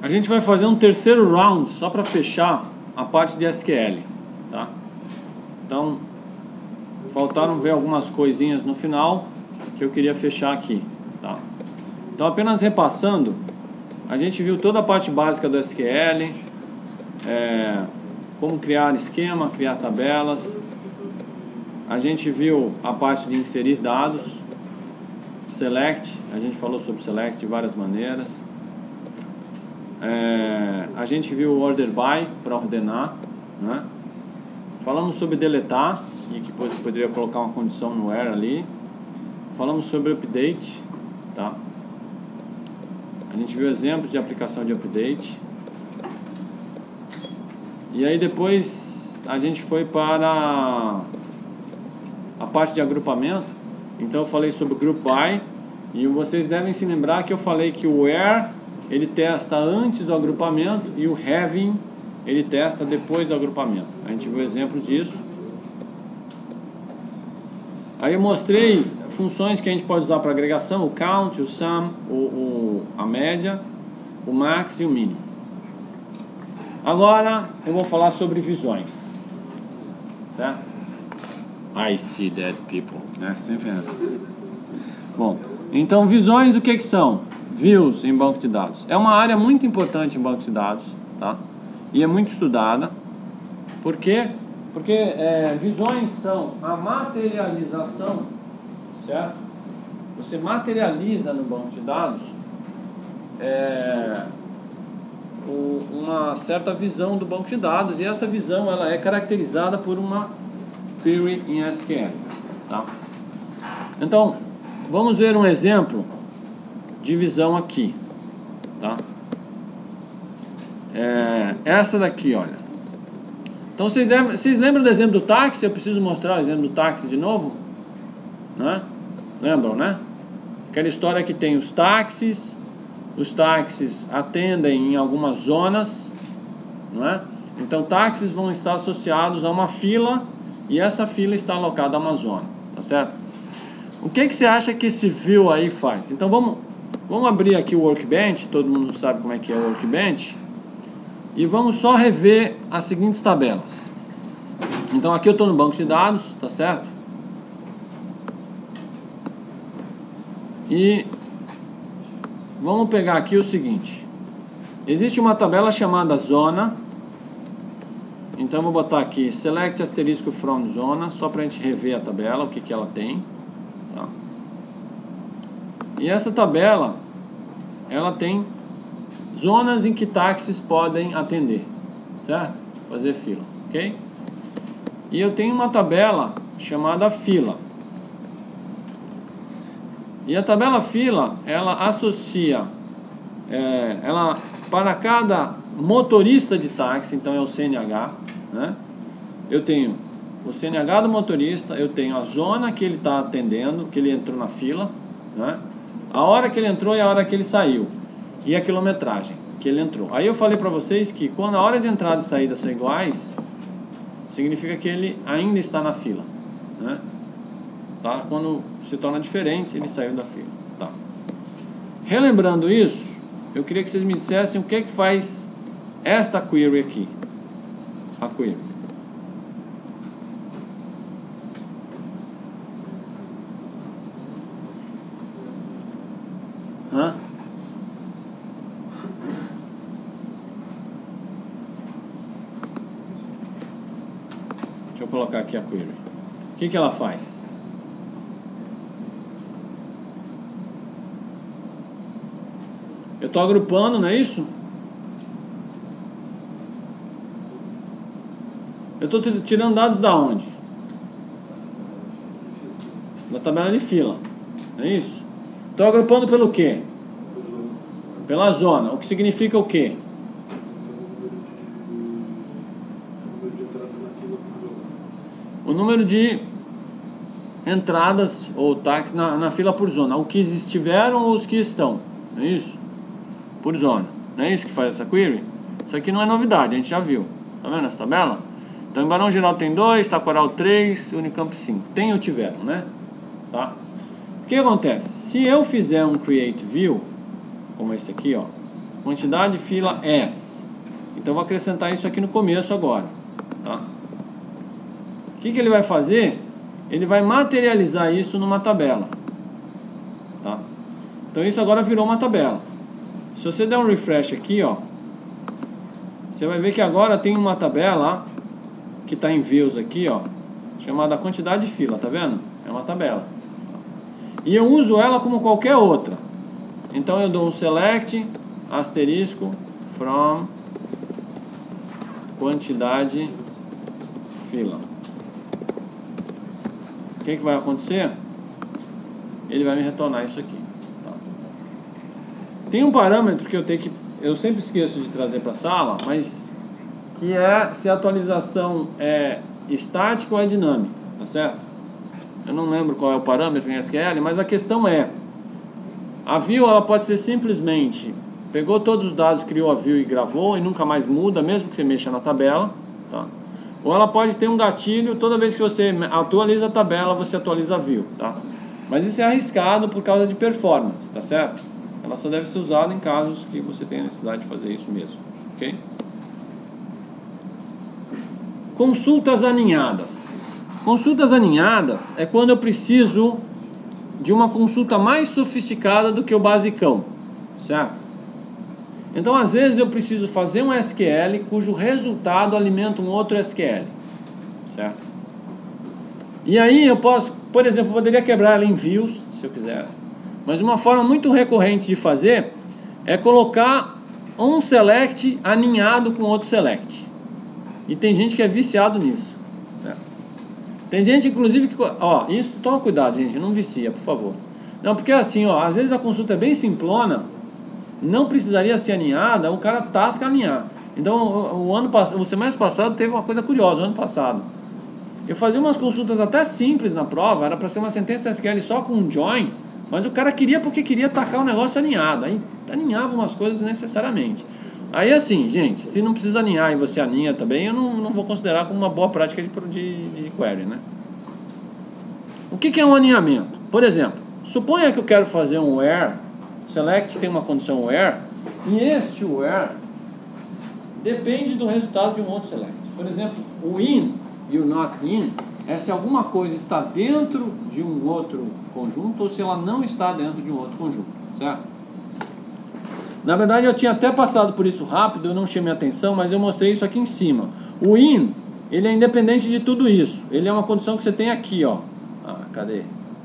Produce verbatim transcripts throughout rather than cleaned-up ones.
A gente vai fazer um terceiro round só para fechar a parte de S Q L, tá? Então, faltaram ver algumas coisinhas no final que eu queria fechar aqui, tá? Então, apenas repassando, a gente viu toda a parte básica do S Q L, é, como criar esquema, criar tabelas. A gente viu a parte de inserir dados, select, a gente falou sobre select de várias maneiras. É, a gente viu o order by para ordenar, né? Falamos sobre deletar e que você poderia colocar uma condição no where ali. Falamos sobre update, tá? A gente viu exemplos de aplicação de update. E aí depois a gente foi para a parte de agrupamento. Então eu falei sobre group by e vocês devem se lembrar que eu falei que o where ele testa antes do agrupamento e o having ele testa depois do agrupamento. A gente viu exemplo disso. Aí eu mostrei funções que a gente pode usar para agregação, o count, o sum, o, o, a média, o max e o min. Agora eu vou falar sobre visões, certo? I see dead people, né? Sempre é. Bom, então visões o que que são? Views em banco de dados. É uma área muito importante em banco de dados, tá? E é muito estudada. Por quê? Porque é, visões são a materialização, certo? Você materializa no banco de dados é, o, uma certa visão do banco de dados, e essa visão ela é caracterizada por uma query em S Q L, tá? Então, vamos ver um exemplo de visão aqui, tá? É, essa daqui, olha. Então vocês, devem, vocês lembram do exemplo do táxi? Eu preciso mostrar o exemplo do táxi de novo, né? Lembram, né? Aquela história que tem os táxis, os táxis atendem em algumas zonas, não é? Então táxis vão estar associados a uma fila e essa fila está alocada a uma zona, tá certo? O que que você acha que esse view aí faz? Então vamos Vamos abrir aqui o Workbench, todo mundo sabe como é que é o Workbench, e vamos só rever as seguintes tabelas. Então aqui eu estou no banco de dados, tá certo? E vamos pegar aqui o seguinte. Existe uma tabela chamada zona. Então eu vou botar aqui select asterisco from zona, só para a gente rever a tabela, o que que ela tem, tá? E essa tabela, ela tem zonas em que táxis podem atender, certo? Fazer fila, ok? E eu tenho uma tabela chamada fila. E a tabela fila, ela associa, é, ela para cada motorista de táxi, então é o C N H, né? Eu tenho o C N H do motorista, eu tenho a zona que ele está atendendo, que ele entrou na fila, né? A hora que ele entrou e a hora que ele saiu. E a quilometragem que ele entrou. Aí eu falei para vocês que quando a hora de entrada e saída são iguais, significa que ele ainda está na fila, né? Tá? Quando se torna diferente, ele saiu da fila. Tá. Relembrando isso, eu queria que vocês me dissessem o que é que faz esta query aqui. A query. Hã? Deixa eu colocar aqui a query. O que que ela faz? Eu estou agrupando, não é isso? Eu estou tirando dados da onde? Da tabela de fila, não é isso? Estou agrupando pelo quê? Pela zona. O que significa o quê? O número de entradas ou táxis na, na fila por zona. O que estiveram ou os que estão. Não é isso? Por zona. Não é isso que faz essa query? Isso aqui não é novidade, a gente já viu. Tá vendo essa tabela? Então em Barão Geraldo tem dois, Taquaral três, Unicamp cinco. Tem ou tiveram, né? Tá? O que acontece? Se eu fizer um create view, como esse aqui, ó, quantidade fila S. Então eu vou acrescentar isso aqui no começo agora, tá? O que que ele vai fazer? Ele vai materializar isso numa tabela, tá? Então isso agora virou uma tabela. Se você der um refresh aqui, ó, você vai ver que agora tem uma tabela que está em views aqui, ó, chamada quantidade de fila, tá vendo? É uma tabela. E eu uso ela como qualquer outra. Então eu dou um select asterisco from quantidade fila. O que que vai acontecer? Ele vai me retornar isso aqui. Tá? Tem um parâmetro que eu tenho que eu sempre esqueço de trazer para a sala, mas que é se a atualização é estática ou é dinâmica, tá certo? Eu não lembro qual é o parâmetro em S Q L, mas a questão é: a view ela pode ser simplesmente pegou todos os dados, criou a view e gravou e nunca mais muda, mesmo que você mexa na tabela, tá? Ou ela pode ter um gatilho, toda vez que você atualiza a tabela, você atualiza a view, tá? Mas isso é arriscado por causa de performance, tá certo? Ela só deve ser usada em casos que você tenha necessidade de fazer isso mesmo, ok? Consultas aninhadas. Consultas aninhadas é quando eu preciso de uma consulta mais sofisticada do que o basicão, certo? Então, às vezes, eu preciso fazer um S Q L cujo resultado alimenta um outro S Q L, certo? E aí eu posso, por exemplo, eu poderia quebrar ela em views, se eu quisesse, mas uma forma muito recorrente de fazer é colocar um select aninhado com outro select. E tem gente que é viciado nisso, certo? Tem gente, inclusive, que... Ó, isso, toma cuidado, gente, não vicia, por favor. Não, porque assim, ó, às vezes a consulta é bem simplona, não precisaria ser aninhada, o cara tasca aninhar. Então, o, o ano passado, o semestre passado teve uma coisa curiosa, o ano passado. Eu fazia umas consultas até simples na prova, era para ser uma sentença S Q L só com um join, mas o cara queria porque queria tacar o negócio aninhado. Aí aninhava umas coisas desnecessariamente. Aí assim, gente, se não precisa aninhar e você aninha também, eu não, não vou considerar como uma boa prática de, de, de query, né? O que, que é um aninhamento? Por exemplo, suponha que eu quero fazer um where, select tem uma condição where, e este where depende do resultado de um outro select. Por exemplo, o in e o not in é se alguma coisa está dentro de um outro conjunto ou se ela não está dentro de um outro conjunto, certo? Na verdade eu tinha até passado por isso rápido, eu não chamei atenção, mas eu mostrei isso aqui em cima. O in, ele é independente de tudo isso. Ele é uma condição que você tem aqui, ó. Ah, cadê?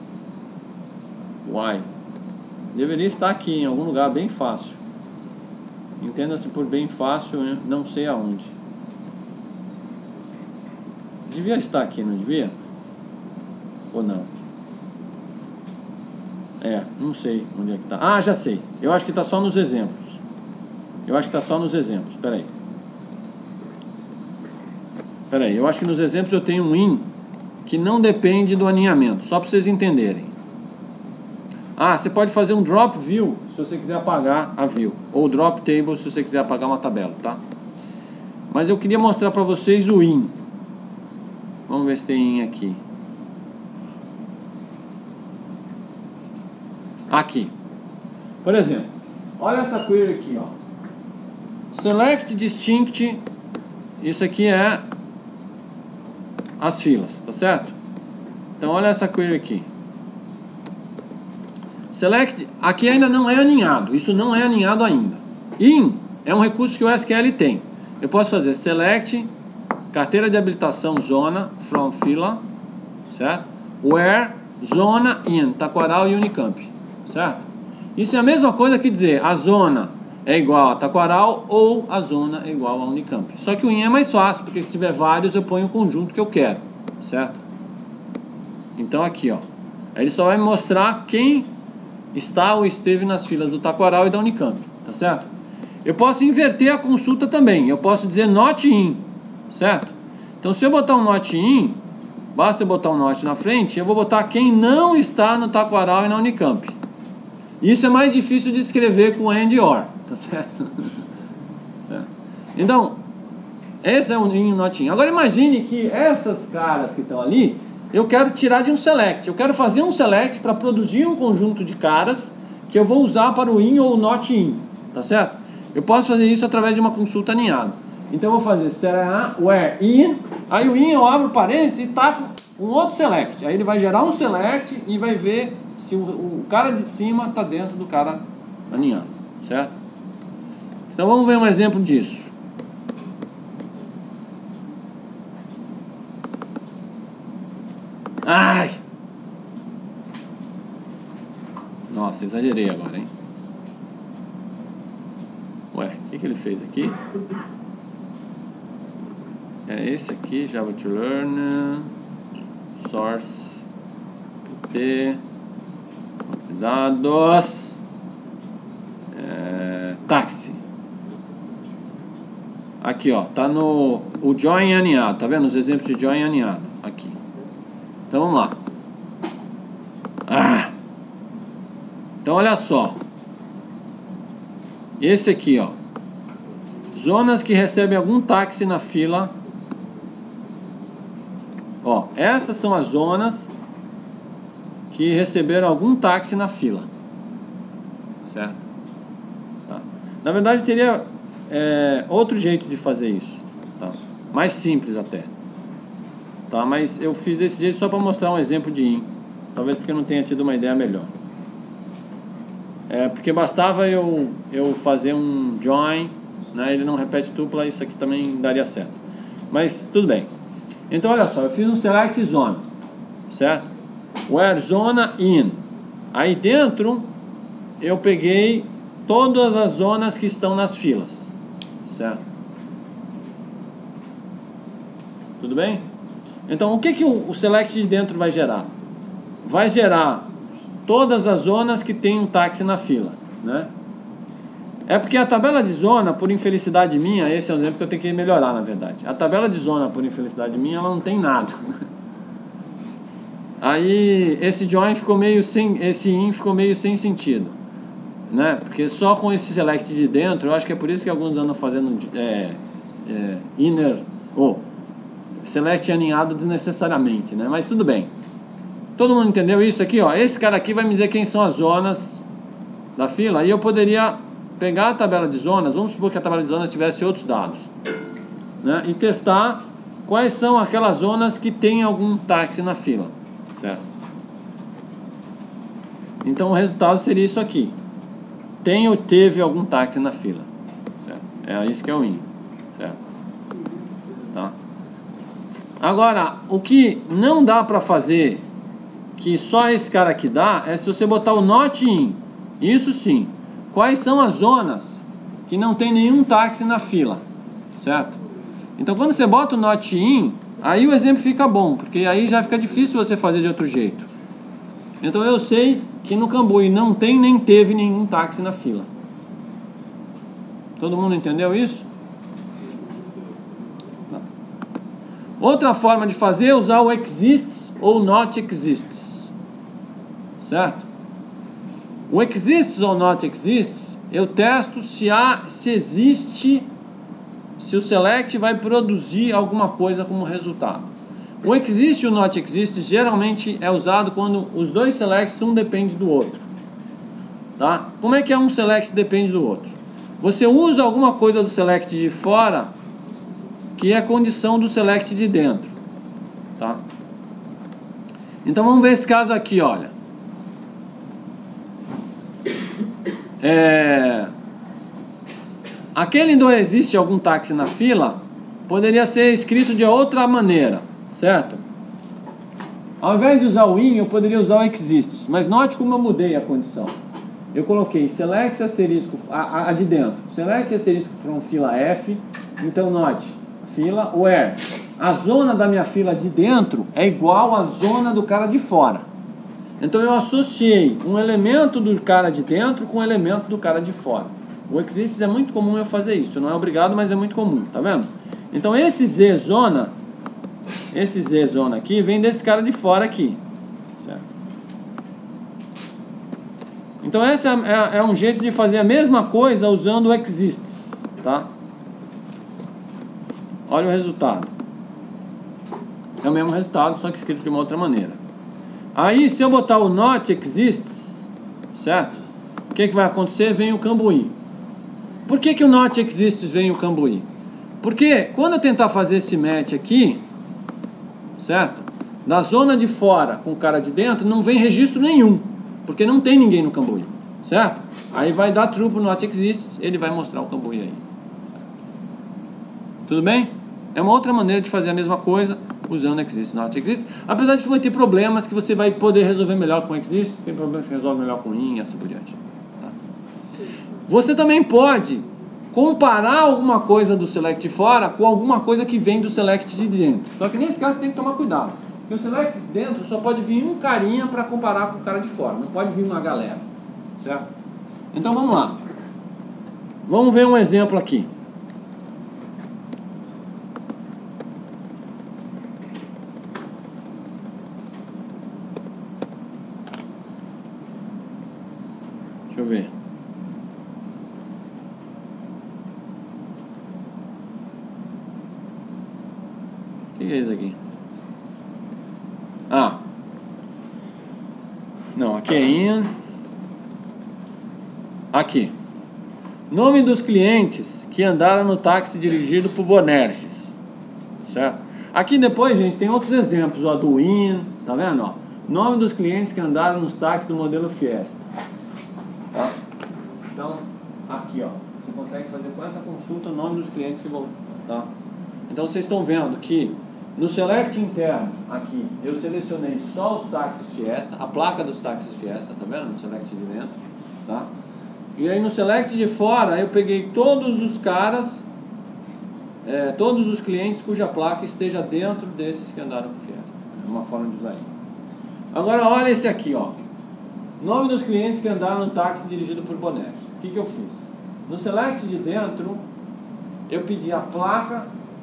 Why? Deveria estar aqui em algum lugar bem fácil. Entenda-se por bem fácil, né? Não sei aonde. Devia estar aqui, não devia? Ou não? É, não sei onde é que está. Ah, já sei. Eu acho que está só nos exemplos. Eu acho que está só nos exemplos. Espera aí. Espera aí. Eu acho que nos exemplos eu tenho um in que não depende do aninhamento. Só para vocês entenderem. Ah, você pode fazer um drop view se você quiser apagar a view. Ou drop table se você quiser apagar uma tabela, tá? Mas eu queria mostrar para vocês o in. Vamos ver se tem in aqui. Aqui. Por exemplo, olha essa query aqui, ó. Select distinct. Isso aqui é as filas, tá certo? Então olha essa query aqui. Select, aqui ainda não é aninhado. Isso não é aninhado ainda. In é um recurso que o S Q L tem. Eu posso fazer select carteira de habilitação zona from fila, certo? Where zona in Taquaral e Unicamp. Certo? Isso é a mesma coisa que dizer a zona é igual a Taquaral ou a zona é igual a Unicamp. Só que o in é mais fácil, porque se tiver vários eu ponho o conjunto que eu quero, certo? Então aqui, ó, ele só vai me mostrar quem está ou esteve nas filas do Taquaral e da Unicamp, tá certo? Eu posso inverter a consulta também, eu posso dizer not in, certo? Então se eu botar um not in, basta eu botar um not na frente, eu vou botar quem não está no Taquaral e na Unicamp. Isso é mais difícil de escrever com and or, tá certo? Então, esse é um in not in. Agora imagine que essas caras que estão ali, eu quero tirar de um select. Eu quero fazer um select para produzir um conjunto de caras que eu vou usar para o in ou not in, tá certo? Eu posso fazer isso através de uma consulta aninhada. Então eu vou fazer será where in, aí o in eu abro parênteses e tá com um outro select. Aí ele vai gerar um select e vai ver se o, o cara de cima está dentro do cara aninhado, certo? Então vamos ver um exemplo disso. Ai! Nossa, exagerei agora, hein? Ué, o que, que ele fez aqui? É esse aqui, Java to Learn, Source, P, dados, é, táxi. Aqui, ó, tá no o join aninhado, tá vendo os exemplos de join aninhado aqui. Então vamos lá. Ah. Então olha só. Esse aqui, ó. Zonas que recebem algum táxi na fila. Ó, essas são as zonas que receberam algum táxi na fila. Certo? Tá. Na verdade teria é, outro jeito de fazer isso. Tá? Mais simples até. Tá? Mas eu fiz desse jeito só para mostrar um exemplo de in. Talvez porque eu não tenha tido uma ideia melhor. É, porque bastava eu, eu fazer um join, né? Ele não repete tupla, isso aqui também daria certo. Mas tudo bem. Então olha só, eu fiz um select zona, certo? Where zona in. Aí dentro eu peguei todas as zonas que estão nas filas, certo? Tudo bem? Então o que, que o, o select de dentro vai gerar? Vai gerar todas as zonas que tem um táxi na fila, né? É porque a tabela de zona, por infelicidade minha, esse é um exemplo que eu tenho que melhorar, na verdade. A tabela de zona, por infelicidade minha, ela não tem nada. Aí esse join ficou meio sem, esse in ficou meio sem sentido, né? Porque só com esse select de dentro, eu acho que é por isso que alguns andam fazendo é, é, inner ou select aninhado desnecessariamente, né? Mas tudo bem. Todo mundo entendeu isso aqui, ó? Esse cara aqui vai me dizer quem são as zonas da fila. E eu poderia pegar a tabela de zonas, vamos supor que a tabela de zonas tivesse outros dados, né? E testar quais são aquelas zonas que tem algum táxi na fila, certo? Então o resultado seria isso aqui. Tem ou teve algum táxi na fila, certo? É isso que é o in, certo? Tá? Agora, o que não dá para fazer, que só esse cara aqui dá, é se você botar o not in. Isso sim. Quais são as zonas que não tem nenhum táxi na fila, certo? Então quando você bota o not in, aí o exemplo fica bom, porque aí já fica difícil você fazer de outro jeito. Então eu sei que no Cambui não tem nem teve nenhum táxi na fila. Todo mundo entendeu isso? Tá. Outra forma de fazer é usar o exists ou not exists, certo? O exists ou not exists, eu testo se há, se existe, se o select vai produzir alguma coisa como resultado. O exist e o not exist geralmente é usado quando os dois selects um depende do outro, tá? Como é que é um select depende do outro? Você usa alguma coisa do select de fora que é condição do select de dentro, tá? Então vamos ver esse caso aqui, olha. É... Aquele do existe algum táxi na fila poderia ser escrito de outra maneira, certo? Ao invés de usar o in, eu poderia usar o exists, mas note como eu mudei a condição. Eu coloquei select asterisco, a, a, a de dentro, select asterisco from fila F, então note, fila where. A zona da minha fila de dentro é igual à zona do cara de fora. Então eu associei um elemento do cara de dentro com um elemento do cara de fora. O exists é muito comum eu fazer isso, não é obrigado, mas é muito comum, tá vendo? Então esse z zona, esse z zona aqui vem desse cara de fora aqui, certo? Então esse é, é, é um jeito de fazer a mesma coisa usando o exists, tá? Olha o resultado. É o mesmo resultado, só que escrito de uma outra maneira. Aí, se eu botar o not exists, certo? O que, que vai acontecer? Vem o Cambui. Por que que o not exists vem o cambuí? Porque quando eu tentar fazer esse match aqui, certo? Na zona de fora com o cara de dentro, não vem registro nenhum, porque não tem ninguém no cambuí, certo? Aí vai dar true pro not exists, ele vai mostrar o cambuí aí. Tudo bem? É uma outra maneira de fazer a mesma coisa usando exist, not exist. Apesar de que vai ter problemas que você vai poder resolver melhor com exist, tem problemas que resolve melhor com in e assim por diante. Tá? Você também pode comparar alguma coisa do select de fora com alguma coisa que vem do select de dentro. Só que nesse caso você tem que tomar cuidado. Porque o select de dentro só pode vir um carinha para comparar com o cara de fora. Não pode vir uma galera. Certo? Então vamos lá. Vamos ver um exemplo aqui. Deixa eu ver. O que é isso aqui? Ah. Não, aqui é in. Aqui. Nome dos clientes que andaram no táxi dirigido por Bonerges. Certo? Aqui depois, gente, tem outros exemplos, ó, do in, tá vendo, ó? Nome dos clientes que andaram nos táxis do modelo Fiesta. Tá? Então, aqui, ó, você consegue fazer com essa consulta o nome dos clientes que vão, tá? Então vocês estão vendo que no select interno, aqui, eu selecionei só os táxis Fiesta, a placa dos táxis Fiesta, tá vendo? No select de dentro, tá? E aí no select de fora, eu peguei todos os caras, é, todos os clientes cuja placa esteja dentro desses que andaram com Fiesta. É uma forma de usar aí. Agora olha esse aqui, ó. Nome dos clientes que andaram no táxi dirigido por Bonerges. O que que eu fiz? No select de dentro, eu pedi a placa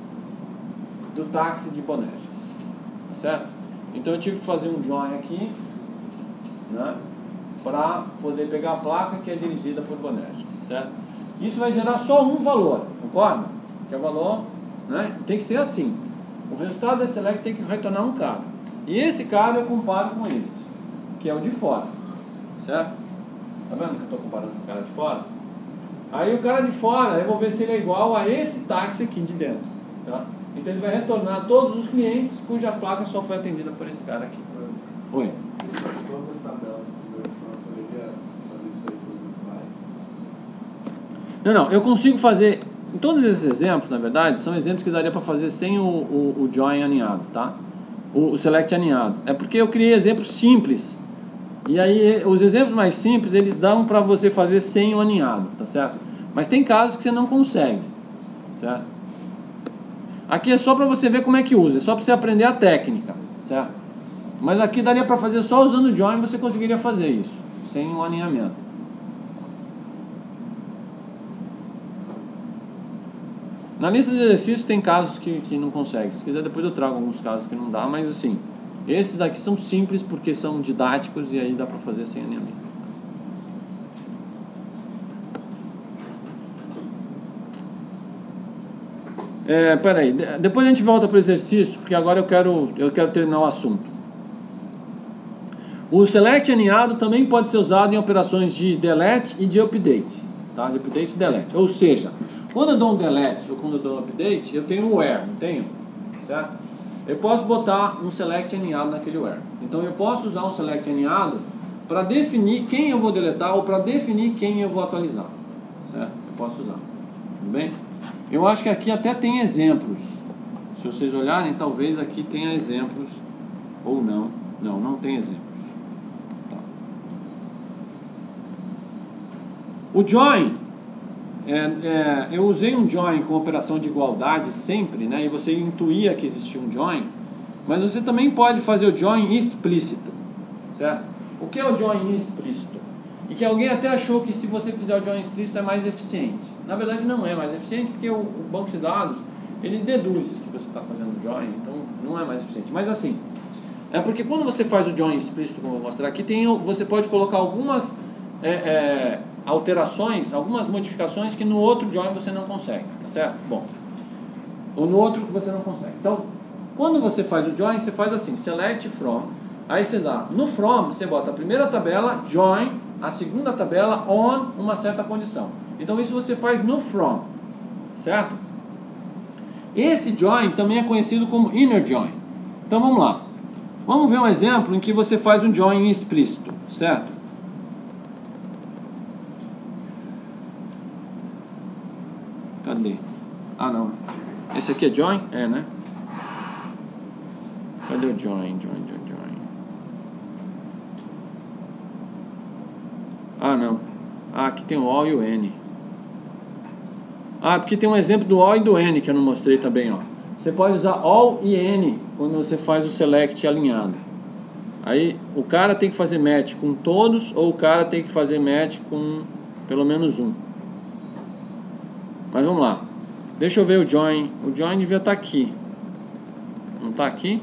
do táxi de Bonerges, tá certo? Então eu tive que fazer um join aqui, né, para poder pegar a placa que é dirigida por Bonerges, certo? Isso vai gerar só um valor, concorda? Que é o valor, né? Tem que ser assim. O resultado desse select tem que retornar um cara. E esse cara eu comparo com esse, que é o de fora, certo? Tá vendo que eu estou comparando com o cara de fora? Aí o cara de fora, eu vou ver se ele é igual a esse táxi aqui de dentro, tá? Então ele vai retornar todos os clientes cuja placa só foi atendida por esse cara aqui. Oi? Você faz todas as tabelas que eu poderia fazer isso daí por vai? Não, não, eu consigo fazer. Em todos esses exemplos, na verdade, são exemplos que daria para fazer sem o, o, o join aninhado, tá? O, o select aninhado. É porque eu criei exemplos simples. E aí os exemplos mais simples, eles dão para você fazer sem o aninhado, tá certo? Mas tem casos que você não consegue, certo? Aqui é só para você ver como é que usa, é só para você aprender a técnica, certo? Mas aqui daria para fazer só usando o join, você conseguiria fazer isso, sem o alinhamento. Na lista de exercícios tem casos que, que não consegue. Se quiser depois eu trago alguns casos que não dá, mas assim, esses daqui são simples porque são didáticos e aí dá para fazer sem alinhamento. É, peraí, depois a gente volta para o exercício, porque agora eu quero, eu quero terminar o assunto. O select aninhado também pode ser usado em operações de delete e de update, tá? De update e delete. Ou seja, quando eu dou um delete ou quando eu dou um update, eu tenho um where, não tenho? Certo? Eu posso botar um select aninhado naquele where. Então eu posso usar um select aninhado para definir quem eu vou deletar ou para definir quem eu vou atualizar. Certo? Eu posso usar. Tudo bem? Eu acho que aqui até tem exemplos. Se vocês olharem, talvez aqui tenha exemplos. Ou não. Não, não tem exemplos. Tá. O join, é, é, eu usei um join com operação de igualdade sempre, né? E você intuía que existia um join. Mas você também pode fazer o join explícito. Certo? O que é o join explícito? E que alguém até achou que se você fizer o join explícito é mais eficiente. Na verdade não é mais eficiente porque o, o banco de dados, ele deduz que você está fazendo o join, então não é mais eficiente. Mas assim, é porque quando você faz o join explícito, como eu vou mostrar aqui, tem, você pode colocar algumas é, é, alterações, algumas modificações que no outro join você não consegue, tá certo? Bom, ou no outro que você não consegue. Então, quando você faz o join, você faz assim, select from, aí você dá, no from, você bota a primeira tabela, join, a segunda tabela, on uma certa condição. Então isso você faz no from, certo? Esse join também é conhecido como inner join. Então vamos lá. Vamos ver um exemplo em que você faz um join explícito, certo? Cadê? Ah, não. Esse aqui é join? É, né? Cadê o join? Join, join, join. Ah, não. Ah, aqui tem o O e o N. Ah, porque tem um exemplo do O e do N que eu não mostrei também, ó. Você pode usar all e N quando você faz o select alinhado. Aí o cara tem que fazer match com todos ou o cara tem que fazer match com pelo menos um. Mas vamos lá. Deixa eu ver o join. O join devia estar aqui. Não está aqui?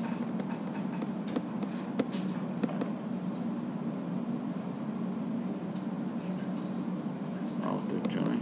Auto join.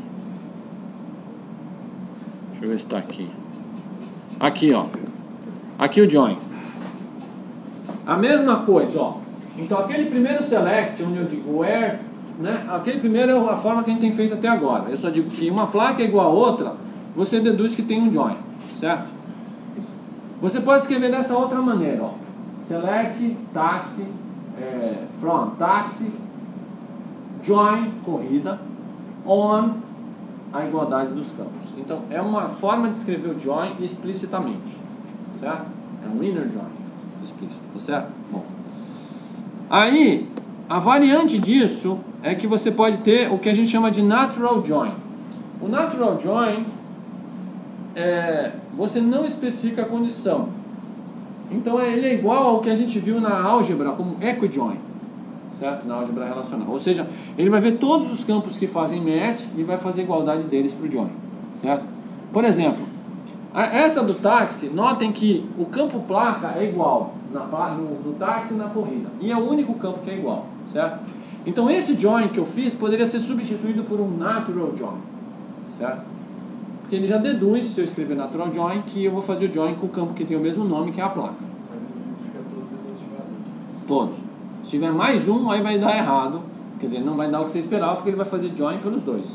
Deixa eu ver se está aqui. Aqui, ó. Aqui o join. A mesma coisa, ó. Então aquele primeiro select, onde eu digo where, né? Aquele primeiro é a forma que a gente tem feito até agora. Eu só digo que uma placa é igual a outra, você deduz que tem um join, certo? Você pode escrever dessa outra maneira, ó. Select, taxi, é, from, taxi, join, corrida, on, a igualdade dos campos. Então é uma forma de escrever o join explicitamente, certo? É um inner join explícito, tá certo? Bom. Aí, a variante disso é que você pode ter o que a gente chama de natural join. O natural join, é, você não especifica a condição. Então ele é igual ao que a gente viu na álgebra como equijoin, certo? Na álgebra relacional. Ou seja, ele vai ver todos os campos que fazem match e vai fazer a igualdade deles para o join, certo? Por exemplo, essa do táxi, notem que o campo placa é igual na, no, no táxi e na corrida. E é o único campo que é igual, certo? Então esse join que eu fiz poderia ser substituído por um natural join, certo? Porque ele já deduz, se eu escrever natural join, que eu vou fazer o join com o campo que tem o mesmo nome, que é a placa. Mas ele identifica todos os estimadores. Todos. Se tiver mais um, aí vai dar errado. Quer dizer, não vai dar o que você esperava, porque ele vai fazer join pelos dois.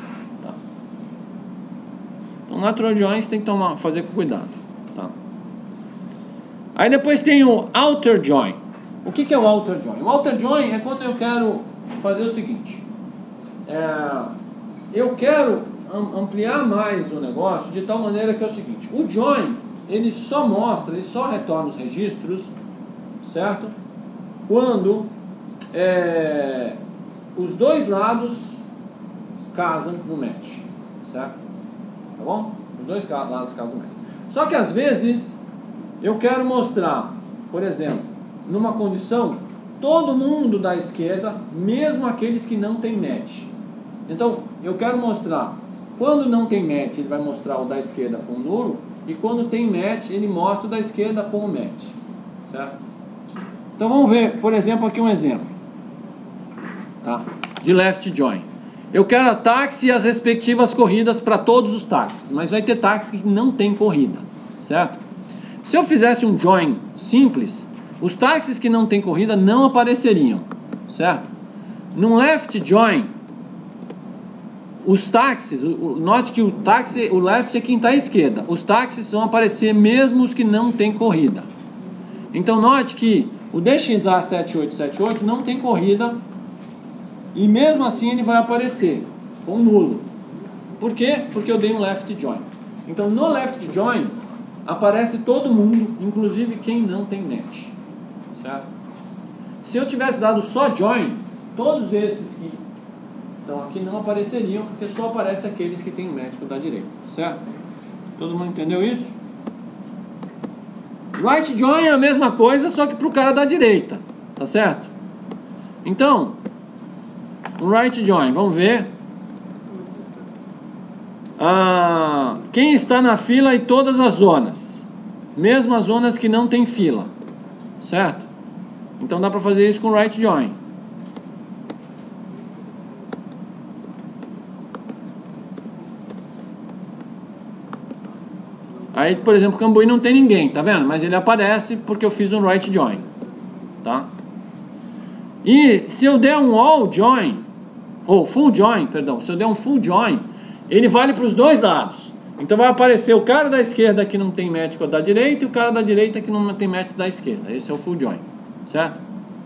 Então, natural join você tem que tomar, fazer com cuidado, tá? Aí depois tem o outer join. O que, que é o outer join? O outer join é quando eu quero fazer o seguinte. É, eu quero ampliar mais o negócio de tal maneira que é o seguinte. O join, ele só mostra, ele só retorna os registros, certo? Quando é, os dois lados casam no match, certo? Tá bom? Os dois lados casam no match. Só que às vezes eu quero mostrar, por exemplo, numa condição, todo mundo da esquerda, mesmo aqueles que não tem match. Então, eu quero mostrar, quando não tem match, ele vai mostrar o da esquerda com nulo, e quando tem match, ele mostra o da esquerda com o match, certo? Então, vamos ver, por exemplo, aqui um exemplo, tá? De left join. Eu quero a táxi e as respectivas corridas para todos os táxis, mas vai ter táxi que não tem corrida, certo? Se eu fizesse um join simples, os táxis que não tem corrida não apareceriam, certo? Num left join, os táxis, note que o táxi, o left é quem está à esquerda, os táxis vão aparecer mesmo os que não tem corrida. Então note que o D X A sete oito sete oito não tem corrida e mesmo assim ele vai aparecer com nulo. Por quê? Porque eu dei um left join. Então no left join aparece todo mundo, inclusive quem não tem match, certo? Se eu tivesse dado só join, todos esses que estão aqui não apareceriam, porque só aparece aqueles que tem match com o da direita, certo? Todo mundo entendeu isso? Right join é a mesma coisa, só que para o cara da direita, tá certo? Então, um right join, vamos ver. Ah, quem está na fila e todas as zonas, mesmo as zonas que não tem fila, certo? Então dá para fazer isso com right join. Aí, por exemplo, Cambuí não tem ninguém, tá vendo? Mas ele aparece porque eu fiz um right join, tá? E se eu der um all join, ou full join, perdão, se eu der um full join, ele vale para os dois lados. Então vai aparecer o cara da esquerda que não tem match com a da direita e o cara da direita que não tem match da esquerda. Esse é o full join, certo?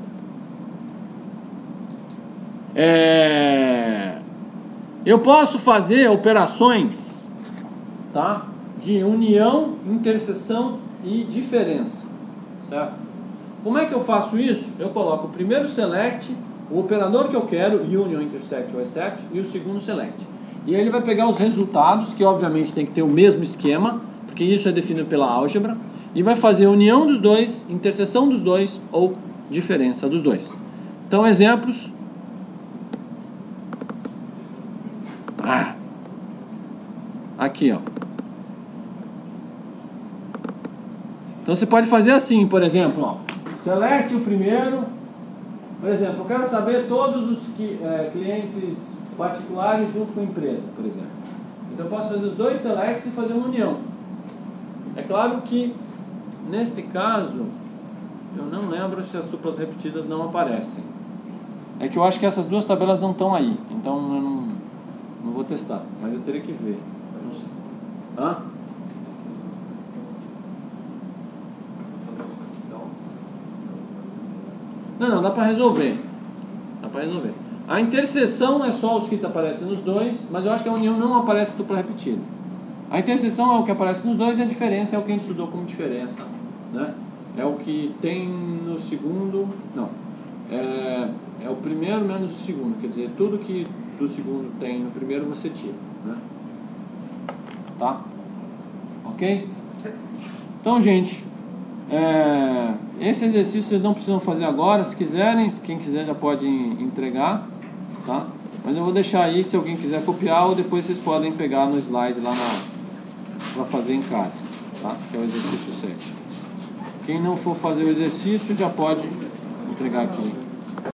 É... Eu posso fazer operações, tá, de união, interseção e diferença, certo? Como é que eu faço isso? Eu coloco o primeiro select, o operador que eu quero, union, intersect ou except, e o segundo select. E aí ele vai pegar os resultados, que obviamente tem que ter o mesmo esquema, porque isso é definido pela álgebra, e vai fazer a união dos dois, interseção dos dois ou diferença dos dois. Então, exemplos. Ah. Aqui, ó. Então você pode fazer assim, por exemplo, ó. Select o primeiro. Por exemplo, eu quero saber todos os que, é, clientes particulares junto com a empresa, por exemplo. Então eu posso fazer os dois selects e fazer uma união. É claro que nesse caso eu não lembro se as duplas repetidas não aparecem. É que eu acho que essas duas tabelas não estão aí, então eu não, não vou testar, mas eu teria que ver. Eu não sei. Hã? Não, não, dá para resolver. Dá para resolver. A interseção é só os que aparecem nos dois, mas eu acho que a união não aparece dupla repetida. A interseção é o que aparece nos dois e a diferença é o que a gente estudou como diferença, né? É o que tem no segundo... Não. É, é o primeiro menos o segundo. Quer dizer, tudo que do segundo tem no primeiro você tira, né? Tá? Ok? Então, gente... É, esse exercício vocês não precisam fazer agora. Se quiserem, quem quiser já pode entregar, tá? Mas eu vou deixar aí se alguém quiser copiar, ou depois vocês podem pegar no slide lá para fazer em casa, tá? Que é o exercício sete. Quem não for fazer o exercício já pode entregar aqui.